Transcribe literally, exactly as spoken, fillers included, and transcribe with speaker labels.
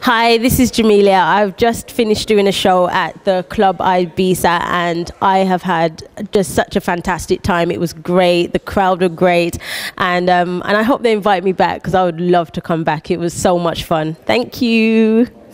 Speaker 1: Hi, this is JAMELIA. I've just finished doing a show at the club Ibiza and I have had just such a fantastic time. It was great, the crowd were great, and, um, and I hope they invite me back because I would love to come back. It was so much fun. Thank you.